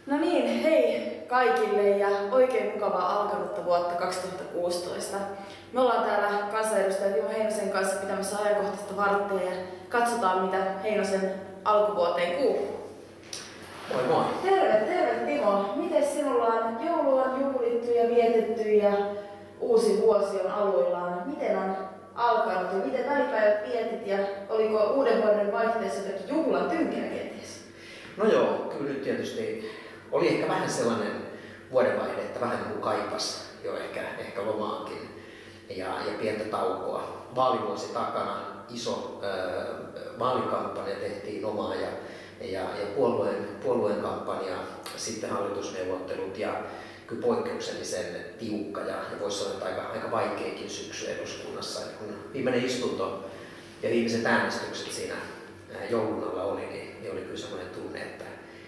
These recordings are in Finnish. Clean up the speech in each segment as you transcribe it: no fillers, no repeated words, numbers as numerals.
No niin, hei kaikille ja oikein mukavaa alkanutta vuotta 2016. Me ollaan täällä kansanedustaja Timo Heinosen kanssa pitämässä ajankohtaista varttia ja katsotaan mitä Heinosen alkuvuoteen kuuluu. Moi moi! Terve Timo! Miten sinulla on joulu on juhlittu ja vietetty ja uusi vuosi on aluillaan? Miten on alkanut ja miten välipäivät vietit ja oliko uuden vuoden vaihteessa jotakin juhlan tynkänä kenties? No joo, kyllä nyt tietysti oli ehkä vähän sellainen vuodenvaihde, että vähän niin kuin kaipas jo ehkä lomaakin ja pientä taukoa. Vaalivuosi takana, iso vaalikampanja tehtiin omaa ja puolueen kampanja, sitten hallitusneuvottelut ja kyllä poikkeuksellisen tiukka ja voisi sanoa, että aika vaikeakin syksy eduskunnassa. Et kun viimeinen istunto ja viimeiset äänestykset siinä joulun alla oli, niin oli kyllä sellainen tunne, että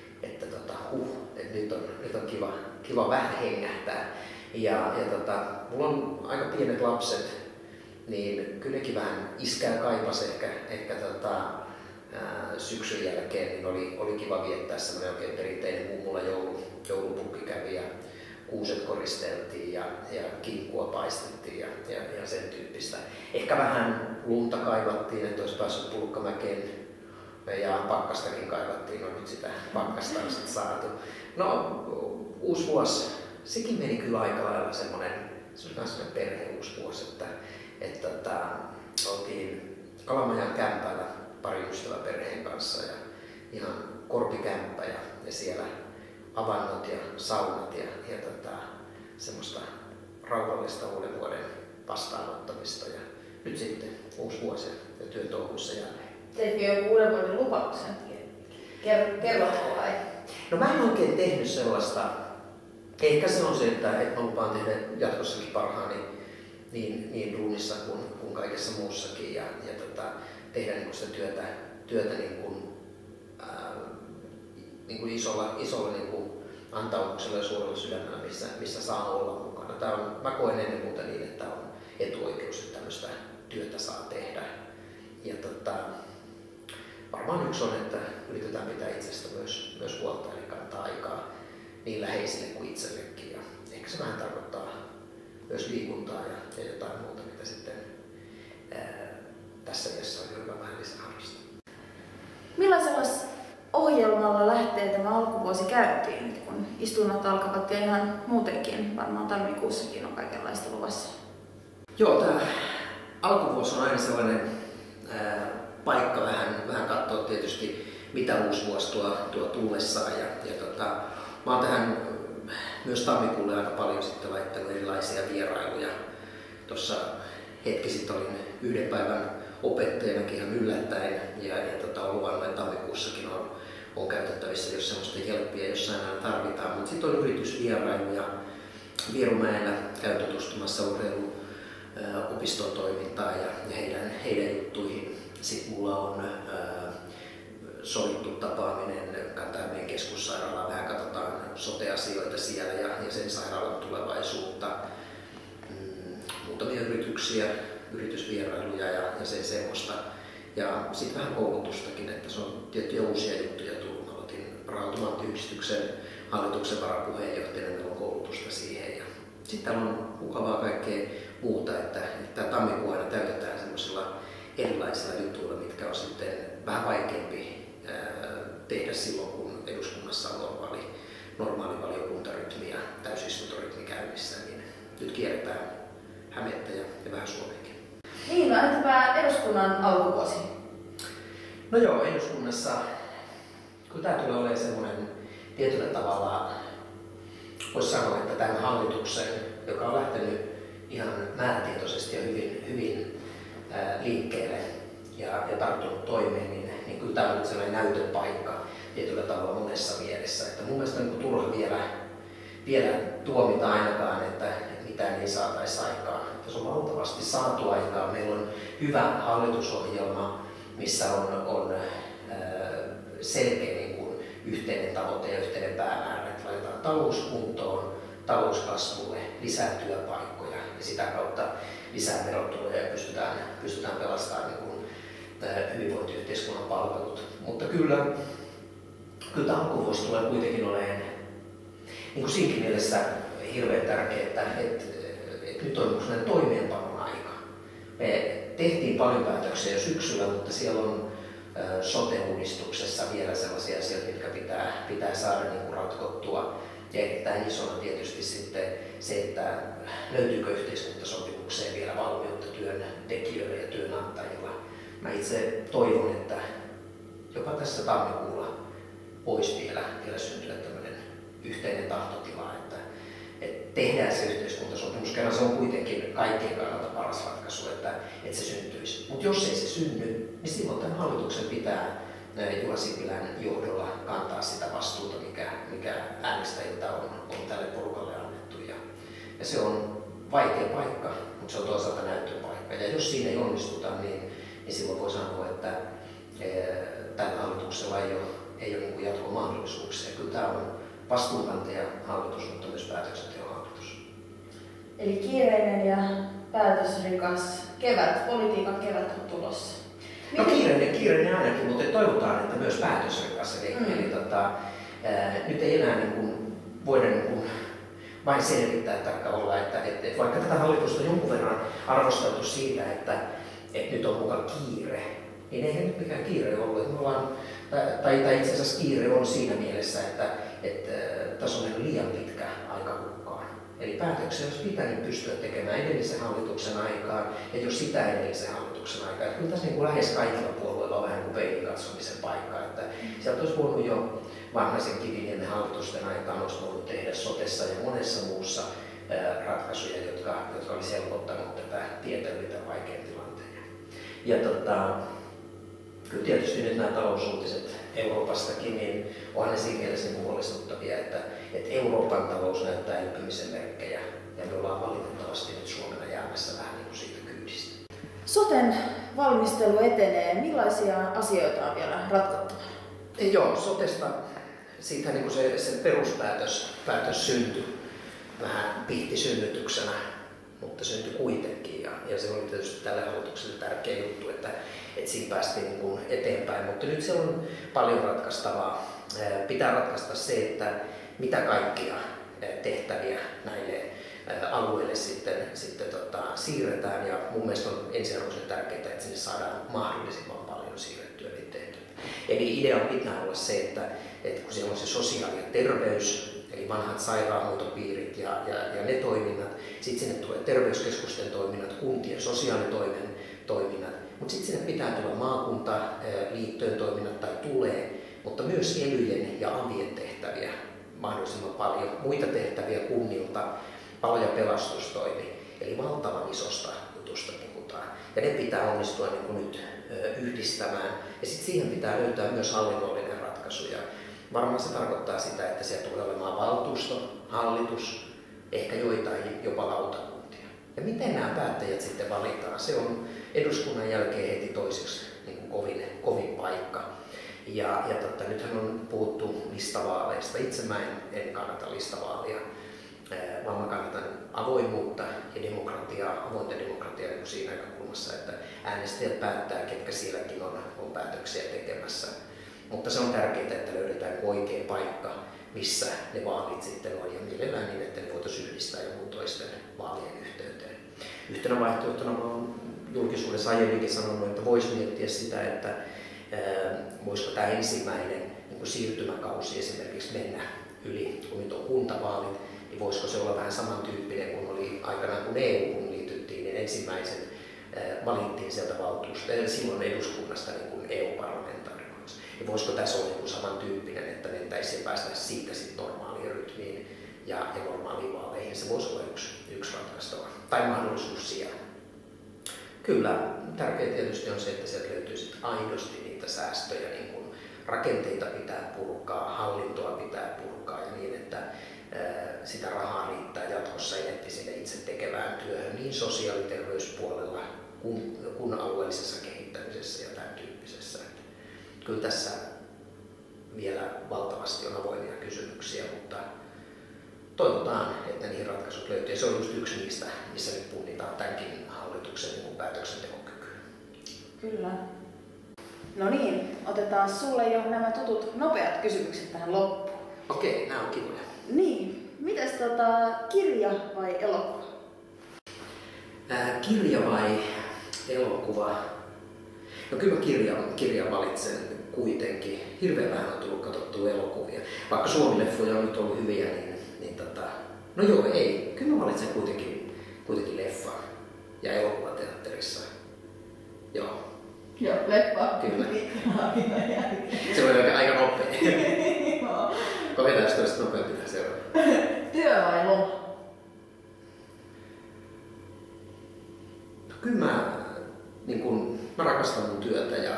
nyt on kiva vähän hengähtää. Mulla on aika pienet lapset, niin kyllä nekin vähän iskää kaipas ehkä syksyn jälkeen, niin oli kiva viettää semmoinen oikein perinteinen mummulla joulupukki kävi ja kuuset koristeltiin ja kinkkua paistettiin ja sen tyyppistä. Ehkä vähän lunta kaivattiin, että olisi päässyt Pulkkamäkeen ja pakkastakin kaivattiin, on nyt sitä pakkasta on sitten saatu. No, uusi vuosi, sekin meni kyllä aika lailla semmoinen perheuusi vuosi, että oltiin Kalamajan kämpällä pari ystäväperheen kanssa ja ihan korpikämppä ja siellä avannot ja saunat ja semmoista rauhallista uuden vuoden vastaanottamista ja nyt sitten uusi vuosi ja työtouhuissa jälleen. Teitkö joku uuden vuoden lupauksen? Kerrotko vai? No mä en oikein tehnyt sellaista. Ehkä se on se, että mä lupaan tehdä jatkossakin parhaani niin duunissa kuin kaikessa muussakin ja tehdä niin sitä työtä niin kuin isolla niin kuin antaumuksella ja suurella sydämellä, missä saa olla mukana. Mä koen ennen muuta niin, että on etuoikeus, että tämmöistä työtä saa tehdä. Ja varmaan yksi on, että yritetään pitää itsestä myös huolta, eli kantaa aikaa niin läheisille kuin itsellekin. Ja ehkä se vähän tarkoittaa myös liikuntaa ja jotain muuta, mitä sitten tässä iässä on hyvä vähän lisää harrastaa. Millaisella ohjelmalla lähtee tämä alkuvuosi käyntiin, kun istunnot alkavat ja ihan muutenkin, varmaan tammikuussakin on kaikenlaista luvassa? Joo, tämä alkuvuosi on aina sellainen paikka vähän katsoa tietysti mitä uusi vuosi tuo tullessaan mä oon tähän myös tammikuulle aika paljon sitten laittanut erilaisia vierailuja. Tuossa hetki sitten olin yhden päivän opettajanakin ihan yllättäen ja on luvannut, että tammikuussakin on käytettävissä, jos semmoista helppiä jossain aina tarvitaan. Mutta sitten on yritysvierailuja. Vierumäellä käyn tutustumassa urheiluopiston toimintaan ja heidän juttuihin. Sitten mulla on sovittu tapaaminen Kanta-Hämeen keskussairaalaan. Vähän katsotaan sote-asioita siellä ja sen sairaalan tulevaisuutta. Muutamia yritysvierailuja ja sen semmoista. Ja sitten vähän koulutustakin, että se on tiettyjä uusia juttuja tullut. Mä aloitin Raha-automaattiyhdistyksen hallituksen varapuheenjohtajana, meillä on koulutusta siihen. Ja sitten täällä on mukavaa kaikkea muuta, että tammikuu aina täytetään semmoisilla erilaisilla jutuilla, mitkä on sitten vähän vaikeampi tehdä silloin, kun eduskunnassa on normaali valiokuntarytmi ja täysistuntorytmi käynnissä, niin nyt kierretään Hämettä ja vähän Suomeenkin. Niin, no entäpä eduskunnan alkuvuosi? No joo, eduskunnassa, kun tämä tulee olemaan semmoinen tietyllä tavalla, voisi sanoa, että tämän hallituksen, joka on lähtenyt ihan määrätietoisesti ja hyvin liikkeelle ja tarttunut toimeen, niin kyllä tämä on nyt sellainen näytön paikka tietyllä tavalla monessa mielessä. Että mun mielestä on turha vielä tuomita ainakaan, että mitään ei saataisi aikaan. Se on valtavasti saatu aikaan. Meillä on hyvä hallitusohjelma, missä on selkeä niin kuin yhteinen tavoite ja yhteinen päämäärä, että laitetaan talous kuntoon, talouskasvulle, lisää työpaikkoja ja sitä kautta lisää verotuloja ja pystytään pelastamaan niin kuin hyvinvointiyhteiskunnan palvelut. Mutta kyllä tämä alkuvuosi tulee kuitenkin olemaan niin kuin siinäkin mielessä hirveän tärkeää, että nyt on sellainen toimeenpanon aika. Me tehtiin paljon päätöksiä jo syksyllä, mutta siellä on sote-uudistuksessa vielä sellaisia asioita, mitkä pitää saada niin kuin ratkottua. Ja erittäin isona tietysti sitten se, että löytyykö yhteiskuntasopimukseen vielä valmiutta työntekijöille ja työnantajilla. Mä itse toivon, että jopa tässä tammikuulla voisi vielä syntyä tämmöinen yhteinen tahtotila, että tehdään se yhteiskuntasopimus, kerran se on kuitenkin kaikkien kannalta paras ratkaisu, että se syntyisi. Mutta jos ei se synny, niin silloin tämän hallituksen pitää Juha Sipilän johdolla kantaa sitä vastuuta, mikä äänestäjiltä on tälle porukalle annettu. Ja se on vaikea paikka, mutta se on toisaalta näyttöpaikka. Ja jos siinä ei onnistuta, niin silloin voi sanoa, että tällä hallituksella ei ole niin kuin jatkomahdollisuuksia. Kyllä tämä on vastuunkantaja hallitus, mutta myös päätöksenteon hallitus. Eli kiireinen ja päätösrikas kevät, politiikan kevät on tulossa. No kiireinen ainakin, mutta toivotaan, että myös päätösrikas. Eli nyt ei enää niin kuin voida niin kuin vain selvittää taikka olla, että vaikka tätä hallitusta on jonkun verran arvosteltu siitä, että nyt on mukaan kiire, niin eihän nyt mikään kiire ollut. Tai itse asiassa kiire on siinä mielessä, että tässä on mennyt liian pitkä aika hukkaan. Eli päätöksiä olisi pitänyt pystyä tekemään edellisen hallituksen aikaan ja jos sitä edellisen hallituksen aikaan. Että kyllä tässä niin kuin lähes kaikilla puolueilla on vähän niin kuin peilin katsomisen paikka. Että sieltä olisi voinut jo Vanhasen Kiviniemen hallitusten aikaan olisi voinut tehdä sotessa ja monessa muussa ratkaisuja, jotka olisi helpottanut tätä tietä yli tämän vaikean tilanteen. Ja kyllä tietysti nyt nämä talousuutiset Euroopastakin, niin onhan ne siinä mielessä niin huolestuttavia, että Euroopan talous näyttää elpymisen merkkejä ja me ollaan valitettavasti nyt Suomena jäämässä vähän niin kuin siitä kyydistä. Soten valmistelu etenee. Millaisia asioita on vielä ratkottavana? Joo, sotesta siitä niin kuin se peruspäätös syntyi vähän pihtisynnytyksenä, mutta syntyi kuitenkin ja se oli tietysti tälle hallitukselle tärkeä juttu, että siinä päästiin niin kuin eteenpäin, mutta nyt siellä on paljon ratkaistavaa. Pitää ratkaista se, että mitä kaikkia tehtäviä näille alueille sitten siirretään ja mun mielestä on ensiarvoisen tärkeää, että sinne saadaan mahdollisimman paljon siirrettyä niitä tehtäviä. Eli idean pitää olla se, että kun siellä on se sosiaali- ja terveys, eli vanhat sairaanhoitopiirit ja ne toiminnat, sitten sinne tulee terveyskeskusten toiminnat, kuntien sosiaalitoimen toiminnat, mutta sitten sinne pitää tulla maakuntaliittojen toiminnat tai tulee, mutta myös elyjen ja avien tehtäviä mahdollisimman paljon, muita tehtäviä kunnilta, palo- ja pelastustoimi, eli valtavan isosta jutusta puhutaan. Ja ne pitää onnistua niin kuin nyt yhdistämään ja sitten siihen pitää löytää myös hallinnollinen ratkaisu. Ja varmaan se tarkoittaa sitä, että siellä tulee olemaan valtuusto, hallitus, ehkä joitain jopa lautakuntia. Ja miten nämä päättäjät sitten valitaan? Se on eduskunnan jälkeen heti toiseksi niin kuin kovin paikka. Ja nythän on puhuttu listavaaleista. Itse mä en kannata listavaalia, vaan mä kannatan avoimuutta ja demokratiaa, avointa demokratiaa niin siinä näkökulmassa, että äänestäjät päättää, ketkä sielläkin on päätöksiä tekemässä. Mutta se on tärkeää, että löydetään oikea paikka, missä ne vaalit sitten on ja mielellään niin, että ne voitaisiin yhdistää jonkun toisten vaalien yhteyteen. Yhtenä vaihtoehtona mä olen julkisuudessa aiemminkin sanonut, että voisi miettiä sitä, että voisiko tämä ensimmäinen niin siirtymäkausi esimerkiksi mennä yli, kun nyt on kuntavaalit, niin voisiko se olla vähän samantyyppinen kuin oli aikanaan, kun EU-hun liityttiin, niin ensimmäisen valittiin sieltä silloin eduskunnasta niin kuin EU-parlamentaarikoksi. Ja voisiko tässä olla joku samantyyppinen, että mentäisiin ja päästäisiin siitä sitten normaaliin rytmiin ja normaaliin vaaleihin. Se voisi olla yksi ratkaistava tai mahdollisuus siellä. Kyllä, tärkeää tietysti on se, että sieltä löytyy sitten aidosti niitä säästöjä, niin kun rakenteita pitää purkaa, hallintoa pitää purkaa ja niin, että sitä rahaa riittää jatkossa enetti sinne itse tekevään työhön niin sosiaali- ja terveyspuolella kuin alueellisessa kehittämisessä ja tämän tyyppisessä. Kyllä tässä vielä valtavasti on avoimia kysymyksiä, mutta toivotaan, että niihin ratkaisut löytyy. Se on just yksi niistä, missä nyt punnitaan tämänkin hallituksen päätöksentekokykyä. Kyllä. No niin, otetaan sulle jo nämä tutut nopeat kysymykset tähän loppuun. Okei, nämä on kivoja. Niin, Mites kirja vai elokuva? Kirja vai elokuva? No kyllä mä kirjan valitsen kuitenkin. Hirveän vähän on tullut katsottua elokuvia. Vaikka Suomi-leffoja on nyt ollut hyviä, no joo, ei. Kyllä mä valitsen kuitenkin leffa ja elokuvateatterissa. Joo. Joo, leffa. Kyllä. Se oli aika nopea. Koketaan sitä nopeampi pitää seuraava. Työ vai loma? No, kyllä mä rakastan mun työtä ja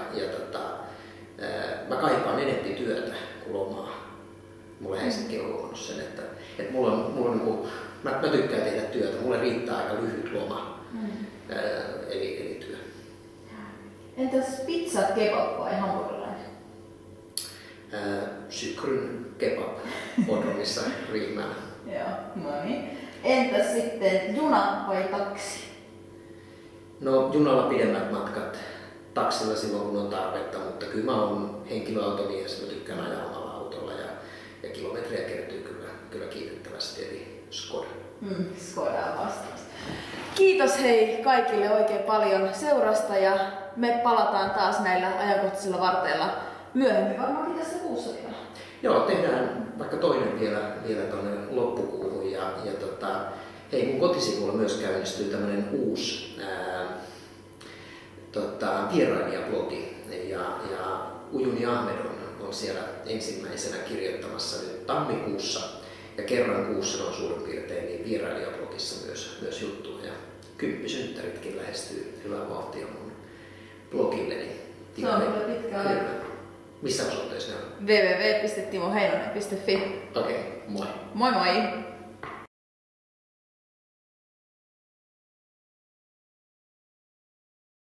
mä kaipaan enempi työtä kuin lomaa. Mulla Helsinki on huomannut sen, että mulla on mä tykkään tehdä työtä. Mulle riittää aika lyhyt loma. Eli työ. Entäs pizza, kebab vai hampurilainen? Sykryn kebab Bodrumissa Riihimäellä. Joo, no niin. Entäs sitten juna vai taksi? No junalla pidemmät matkat, taksilla silloin kun on tarvetta, mutta kyllä mä oon henkilöautomies, mä tykkään ajaa omalla autolla ja kilometriä kertyy kyllä kiitettävästi, eli Skoda. Skoda on vastaus. Kiitos hei kaikille oikein paljon seurasta ja me palataan taas näillä ajankohtaisilla varteilla myöhemmin, varmaankin tässä kuussa vielä. Joo, tehdään vaikka toinen vielä tuonne loppukuuhun hei, mun kotisivulla myös käynnistyy tämmönen uusi vierailijablogi ja Ujuni Ahmed on siellä ensimmäisenä kirjoittamassa nyt tammikuussa ja kerran kuussa on suurin piirtein niin vierailijablogissa myös juttuja ja 10-synttäritkin lähestyy hyvää vauhtia mun blogilleni. Se on kyllä pitkä aika. Missä osoitteessa ne on? www.timoheinonen.fi. Okei, moi. Moi moi!